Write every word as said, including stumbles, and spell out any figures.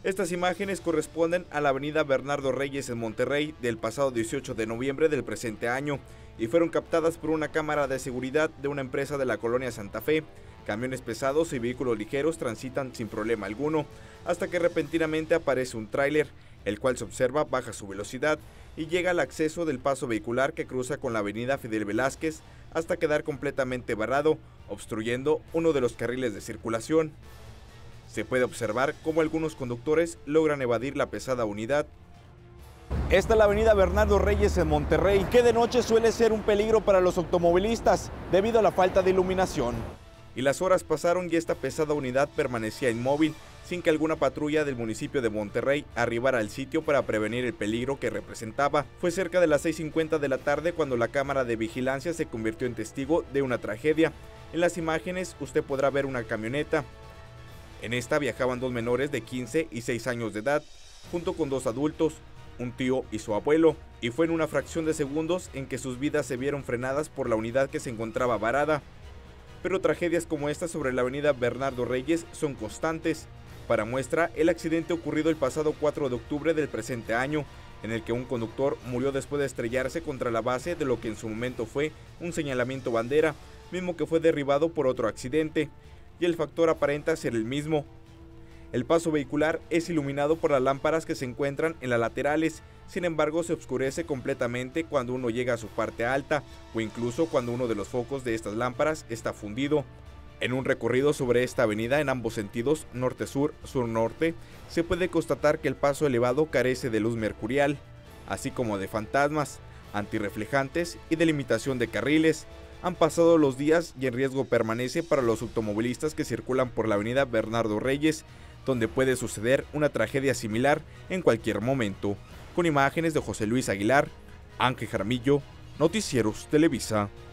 Estas imágenes corresponden a la avenida Bernardo Reyes en Monterrey del pasado dieciocho de noviembre del presente año y fueron captadas por una cámara de seguridad de una empresa de la colonia Santa Fe. Camiones pesados y vehículos ligeros transitan sin problema alguno, hasta que repentinamente aparece un tráiler, el cual se observa baja su velocidad y llega al acceso del paso vehicular que cruza con la avenida Fidel Velázquez hasta quedar completamente varado, obstruyendo uno de los carriles de circulación. Se puede observar cómo algunos conductores logran evadir la pesada unidad. Esta es la avenida Bernardo Reyes en Monterrey, que de noche suele ser un peligro para los automovilistas debido a la falta de iluminación. Y las horas pasaron y esta pesada unidad permanecía inmóvil, sin que alguna patrulla del municipio de Monterrey arribara al sitio para prevenir el peligro que representaba. Fue cerca de las seis cincuenta de la tarde cuando la cámara de vigilancia se convirtió en testigo de una tragedia. En las imágenes usted podrá ver una camioneta. En esta viajaban dos menores de quince y seis años de edad, junto con dos adultos, un tío y su abuelo, y fue en una fracción de segundos en que sus vidas se vieron frenadas por la unidad que se encontraba varada. Pero tragedias como esta sobre la avenida Bernardo Reyes son constantes. Para muestra, el accidente ocurrido el pasado cuatro de octubre del presente año, en el que un conductor murió después de estrellarse contra la base de lo que en su momento fue un señalamiento bandera, mismo que fue derribado por otro accidente, y el factor aparenta ser el mismo. El paso vehicular es iluminado por las lámparas que se encuentran en las laterales, sin embargo se oscurece completamente cuando uno llega a su parte alta o incluso cuando uno de los focos de estas lámparas está fundido. En un recorrido sobre esta avenida en ambos sentidos, norte-sur, sur-norte, se puede constatar que el paso elevado carece de luz mercurial, así como de fantasmas, antirreflejantes y delimitación de carriles. Han pasado los días y el riesgo permanece para los automovilistas que circulan por la avenida Bernardo Reyes, donde puede suceder una tragedia similar en cualquier momento. Con imágenes de José Luis Aguilar, Ángel Jaramillo, Noticieros Televisa.